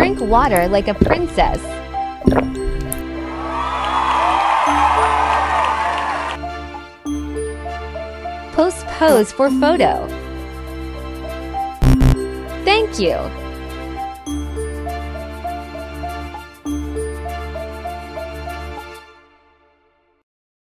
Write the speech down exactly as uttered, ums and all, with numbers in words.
Drink water like a princess. Post pose for photo. Thank you.